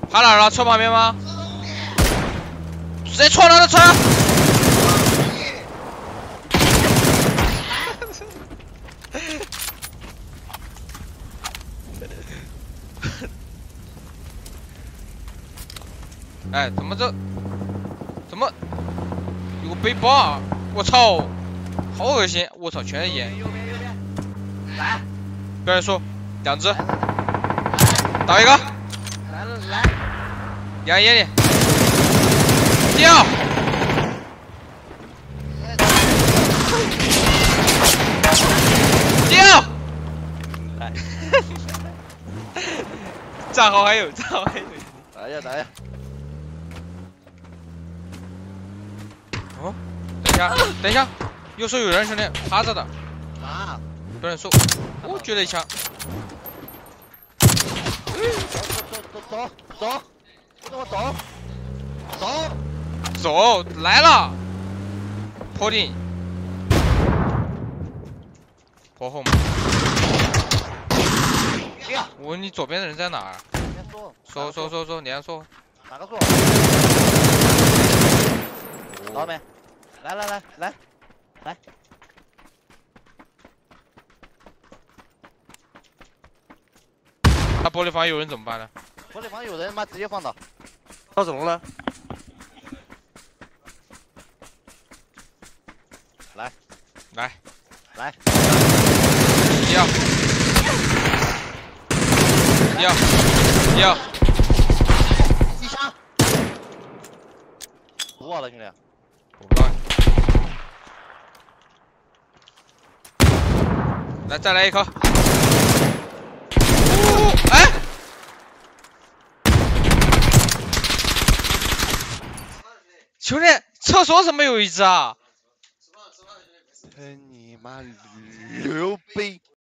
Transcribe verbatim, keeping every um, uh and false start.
趴哪儿了？车旁边吗？谁撞他的车？哎，怎么这？怎么有个背包啊？我操，好恶心！我操，全是烟。 来， 不要说，两只，倒一个， 来了来， 两眼里，掉，掉， 来， 账号还有，账号还有。 打呀打呀！ 哦，等一下，等一下，右手有人，兄弟，趴着的， 啊！ 不能说，我举了一枪。 走走走走，跟我走，走走，来了，破顶，破后门。 掉。 我问你左边的人在哪儿？ 先说， 说说说说，你先说。 哪个说？老美，来来来来来。 他玻璃房有人怎么办呢？ 玻璃房有人，妈直接放倒。 到怎么了？ 来来来， 掉，掉，掉， 一枪。不忘了兄弟。 我不知道。来，再来一颗。哎！兄弟，厕所怎么有一只啊？ 真你妈牛逼！